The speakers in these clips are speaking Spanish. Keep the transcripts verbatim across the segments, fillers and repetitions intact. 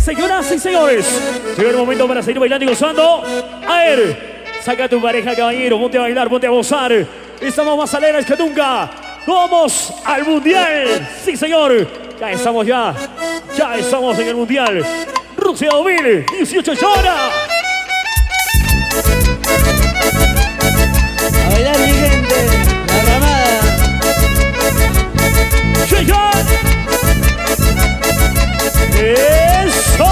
Señoras y señores, llega el momento para seguir bailando y gozando. A ver, saca a tu pareja, caballero, ponte a bailar, ponte a gozar. Estamos más alegres que nunca. Vamos al mundial. Sí, señor. Ya estamos ya. Ya estamos en el mundial. Rusia dos mil dieciocho ahora. A bailar, mi gente, la ramada. Llega. Eso.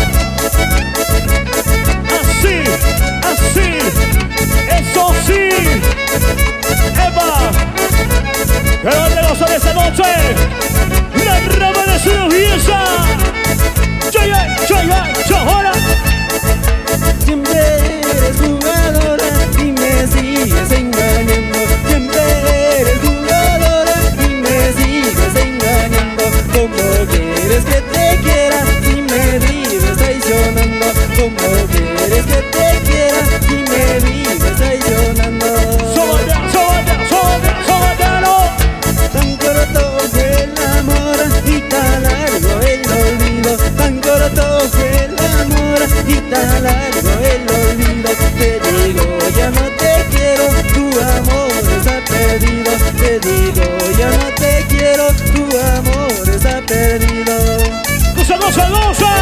Así, así. Eso sí. Eva. Que van a gozar esta noche. La ramada es una belleza. Llega, llega, ahora. Siempre eres jugadora y me sigues engañando. Siempre eres jugadora y me sigues engañando. ¿Cómo quieres que te quiera si me vives traicionando? ¿Cómo quieres que te quiera si me vives traicionando? Súbate, súbate, súbate, súbatelo. Tan corto fue el amor y tan largo el olvido. Tan corto fue el amor y tan largo el olvido. Te digo ya no te quiero, tu amor está perdido. Te digo ya no te quiero, tu amor está perdido. ¡Goza, goza, goza!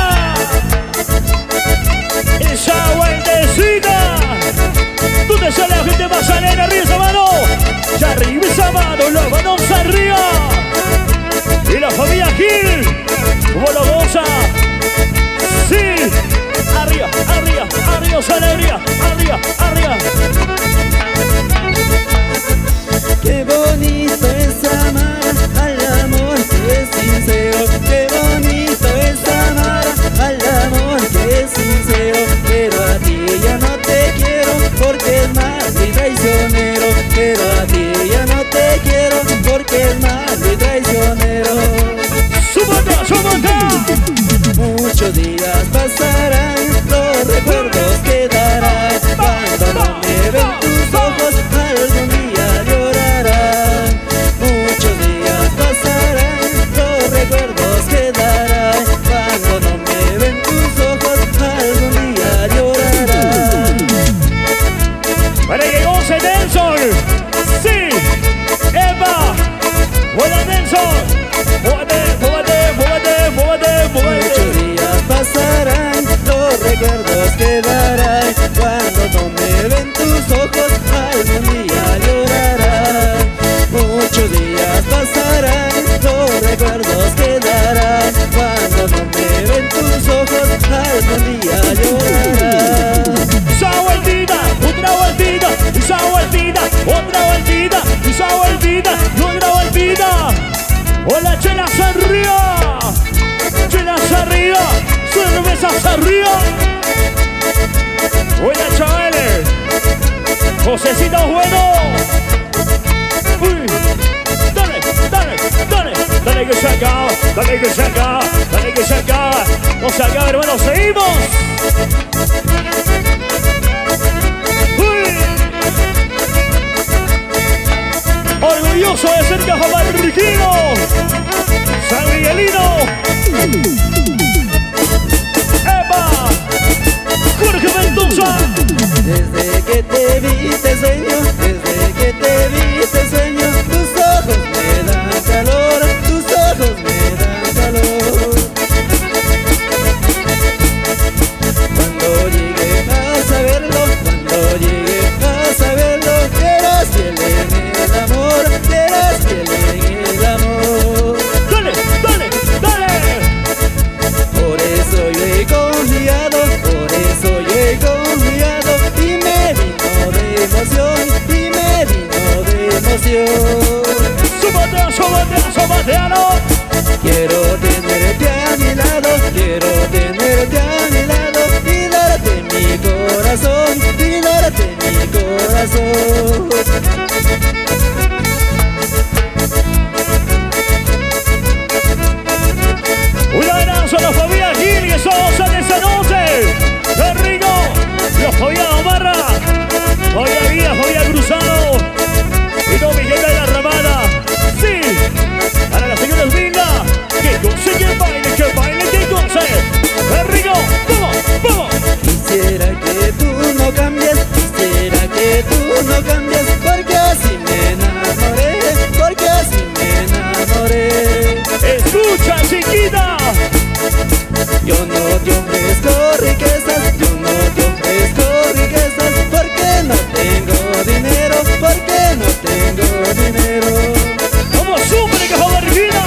Esa vueltecita. ¿Dónde sale la gente más alegre? Arriba esa mano. Ya arriba esa mano, las manos arriba. Y la familia Gil, ¿cómo lo goza? Sí. Arriba, arriba, arriba, esa alegría. Arriba, arriba. Qué bonito es amar al amor que es sincero. Qué bonito es amar al amor que es sincero. Pero a ti ya no te quiero porque es malo y traicionero. Pero a ti ya no te quiero porque es malo y traicionero. ¡Súbate, súbate! Muchos días pasarán, los recuerdos quedarán. Cuando no me ven tus ojos, algún día llorarán. Muchos días pasarán, los recuerdos quedarán. Cuando no me ven tus ojos, algún día llorarán. Para que goce Nelson. Sí. Eva. Buena Nelson. Muévete, muévete, muévete, muévete, muévete. Muchos días pasarán, los recuerdos quedarán. Cuando no me ven tus ojos, algún día llorarán. Muchos días pasarán, los recuerdos quedarán. Cuando no me ven tus ojos, algún día llorarán. Esa vueltita, otra vueltita, esa vueltita, otra vueltita, esa vueltita, y otra vueltita. Hola, chelas arriba, chelas arriba, cervezas arriba. Hola, chavales, Josecito bueno. Uy, dale, dale, dale, dale que se acaba, dale que se acaba, dale que se acaba. No se acaba, hermano, seguimos. Orgulloso de ser cajamarquino, San Miguelino. ¡Epa! Jorge Mendoza. Desde que te vi te sueño, desde que te vi te sueño. Tus ojos me dan calor, tus ojos me dan calor. Cuando llegué a saberlo, cuando llegué a saberlo, que eras fiel en el amor, que eras fiel en el amor. Dale, dale, dale. Por eso yo he confiado, por eso yo he confiado. Y me vino de emoción, y me vino de emoción. Súbate, súbate, súbatealo. Quiero tenerte a mi lado, quiero tenerte a mi lado. Y darte mi corazón, y darte mi corazón. Un abrazo a la familia Gil que somos en esta noche. ¡Qué rico! Los familia Omarra, familia Vida, familia Cruzado y todo mi gente de la ramada. Sí, para las señoras lindas que con Yo no te ofrezco riquezas, yo no te ofrezco riquezas, porque no tengo dinero, porque no tengo dinero. Como sufre que Javarguina.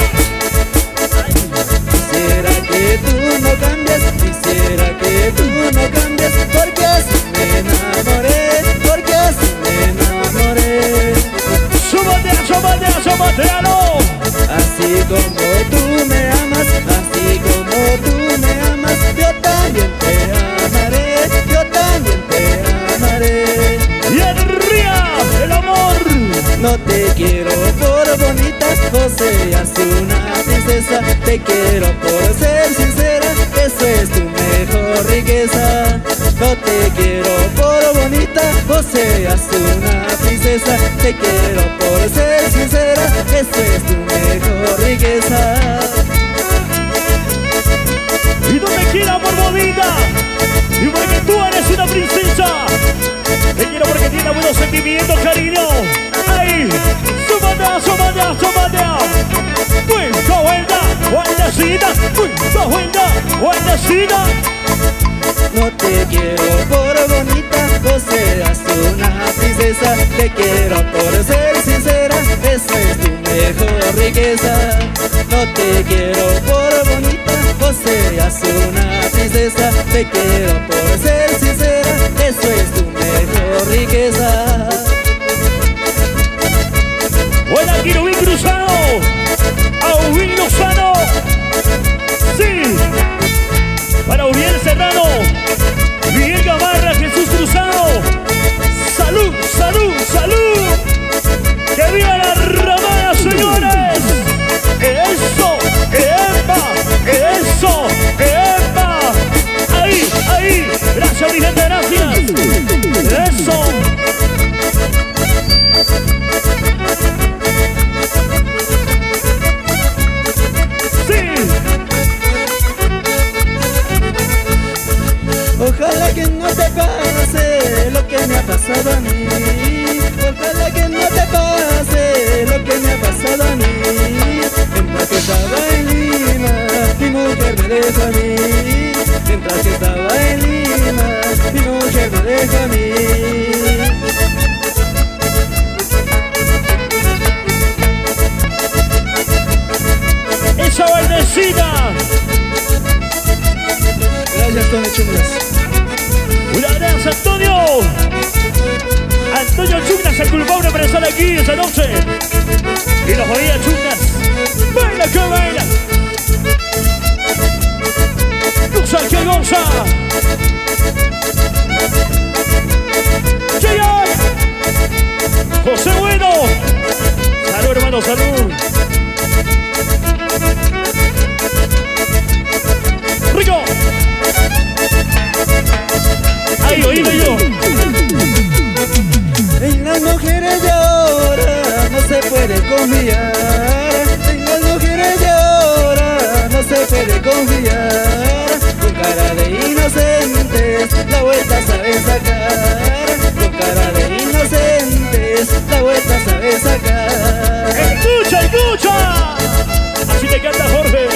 Quisiera que tú no cambies, quisiera que tú no cambies, porque así me enamoré, porque así me enamoré. Súbate, súbate, súbate, no. Así como tú me amas, así como tú me amas, yo también te amaré, yo también te amaré. Y arriba el amor. No te quiero por bonita, o seas una princesa. Te quiero por ser sincera, eso es tu mejor riqueza. No te quiero por bonita, o seas una princesa. Te quiero por ser sincera, eso es tu mejor riqueza. Y no te quiera por bonita, y porque tú eres una princesa. Te quiero porque tiene buenos sentimientos, cariño. Ahí, súbate, súbate, súbate. Vuelta, vuelta, vueltecita. Vuelta, vuelta, vueltecita. No te quiero por bonita, o seas una princesa. Te quiero por ser sincera, esa es tu mejor riqueza. No te quiero por bonita, o seas una princesa. Te quiero por ser sincera, eso es tu mejor riqueza. Buena Quirubín Cruzado, Aubín Lozano. Sí, para Uriel Serrano, Miguel Gamarra, Jesús Cruzado. Salud, salud, salud. Que viva la ramada, señores. Eso, epa, eso, epa. Ahí, ahí. Gracias, mi gente, gracias. Eso. Ojalá que no te pase lo que me ha pasado a mí. Ojalá que no te pase lo que me ha pasado a mí. Mientras que estaba en Lima, mi mujer me dejó a mí. Mientras que estaba en Lima, mi mujer me dejó a mí. Esa bailecita. Gracias, Tony Chunglas. Un abrazo, Antonio. Antonio Chunglas, el culpable para estar aquí esta noche. Y la familia Chunglas. Baila que baila. Goza que goza. Chayay. José Bueno. Salud, hermano, salud. Rico. Ahí, oíme yo. En las mujeres de ahora no se puede confiar. En las mujeres de ahora no se puede confiar. Con cara de inocentes la vuelta sabe sacar. Con cara de inocentes la vuelta sabe sacar. Escucha, escucha. Así te canta Jorge.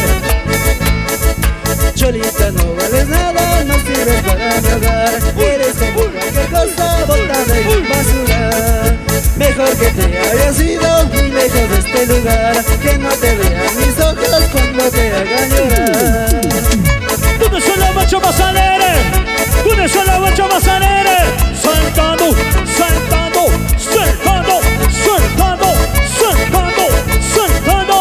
Cholita, no vales nada, no sirves para mi hogar. Eres como cualquier cosa botada en basura. Mejor que te hayas ido muy lejos de este lugar. Que no te vean mis ojos cuando te hagan llorar. ¿Dónde son las machos más alegres? ¿Dónde son las machos más alegres? Saltando, saltando, saltando, saltando, saltando, saltando.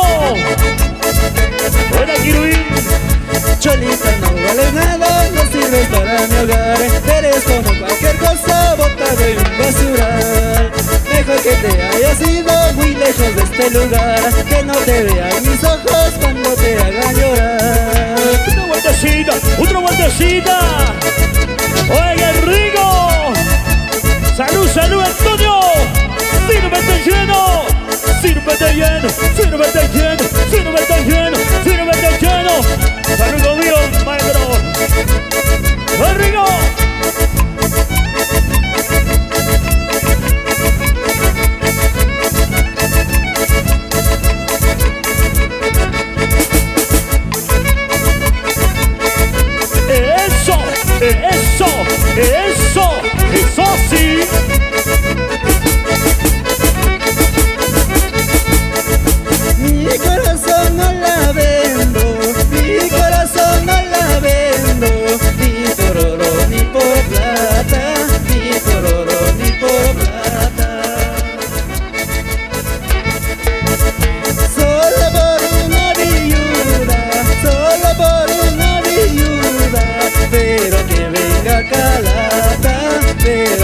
Buena Quirubín. Cholita, no vales nada, no sirves para mi hogar. Eres como cualquier cosa botada en un basural. Mejor que te hayas ido muy lejos de este lugar. Que no te vean mis ojos cuando te hagan llorar. Una vueltecita, otra vueltecita. Oiga, rico. Salud, salud, Antonio. Sírvete lleno. Sírvete lleno, sírvete lleno, sírvete lleno, sírvete lleno. Salud conmigo, maestro. ¡Rico!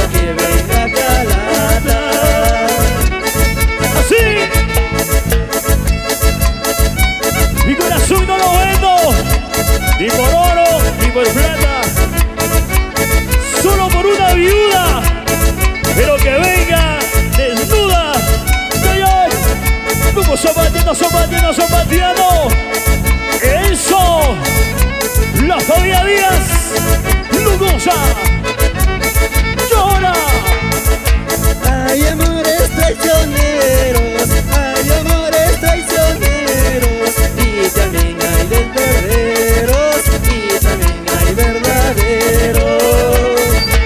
que venga Calata. Así. Mi corazón no lo vendo, ni por oro, ni por plata. Solo por una viuda, pero que venga desnuda. Ay, ay. Vamos zapateando, zapateando, zapateando. Eso. La familia Díaz. Lugosa. Llora. Hay amores traicioneros, hay amores traicioneros, y también hay verdaderos, y también hay verdaderos.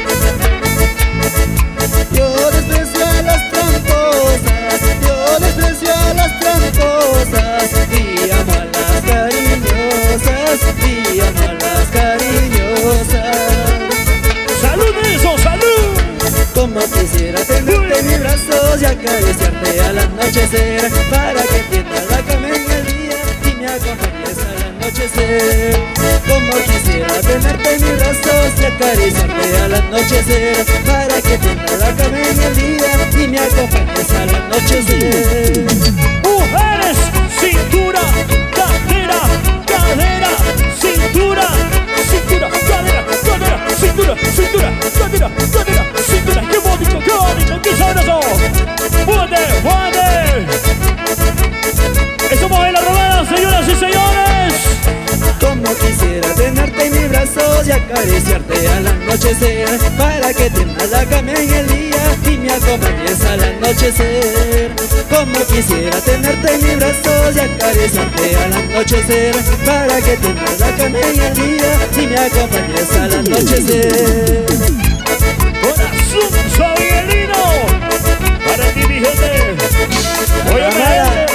Yo desprecio a las tramposas, yo desprecio a las tramposas, y amo a las cariñosas, y amo a las cariñosas. ¡Salud, Nelson! ¡Salud! Como quisiera tenerte en mis brazos y acariciarte al anochecer, para que tiendas la cama en el día y me acompañes al anochecer. Como quisiera tenerte en mis brazos y acariciarte al anochecer, para que tiendas la cama en el día y me acompañes al anochecer. Mujeres, cintura, cadera, cadera, cintura, cintura, cadera, cadera, cintura, cintura, cadera, cadera, cintura. ¡Qué bonito, qué bonito, qué sabroso! ¡Fuerte, fuerte! Estamos en la romana, señoras y señores. Como quisiera tenerte en mis brazos y acariciarte al anochecer, para que tiendas la cama en el día y me acompañes al anochecer. Como quisiera tenerte en mis brazos y acariciarte al anochecer, para que tiendas la cama en el día y me acompañes al anochecer. Corazón Sabielino, para ti, mi gente. Voy a ver.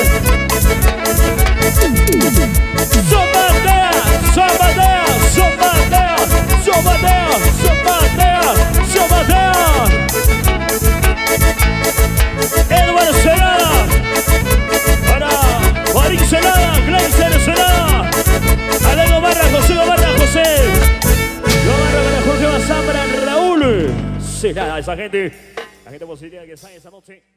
Zapatea, zapatea, zapatea, zapatea, zapatea, zapatea. Edward Celada, para Marín Celada, Gleiser Celada, Alejo Barra, José Barra, José. Lo barra para Jorge Bazambra, Raúl Celada, esa gente, la gente positiva que está esa noche.